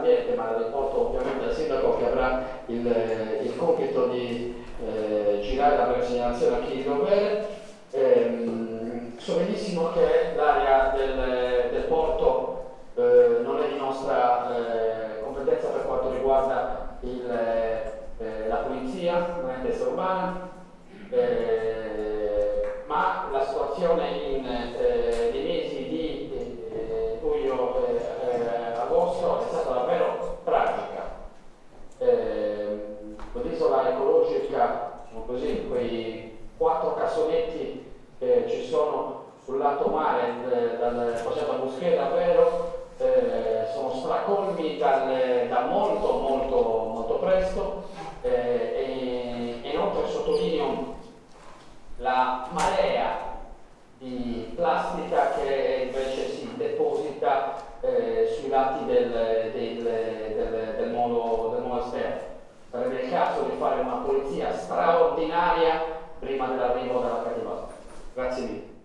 dell'ambiente, ma la riporto ovviamente al sindaco che avrà il compito di girare la prima segnalazione a chi di dovere. So benissimo che l'area del porto non è di nostra competenza per quanto riguarda la pulizia, non è testa urbana, ma la situazione nei mesi di luglio agosto è stata davvero tragica. L'isola ecologica, diciamo così, quei 4 cassonetti che ci sono sul lato mare dal progetto Busquet davvero sono stracolmi da molto presto, e inoltre sottolineo la marea di plastica che invece si deposita sui lati del molo esterno. Sarebbe il caso di fare una pulizia straordinaria prima dell'arrivo della cattiva. Grazie mille.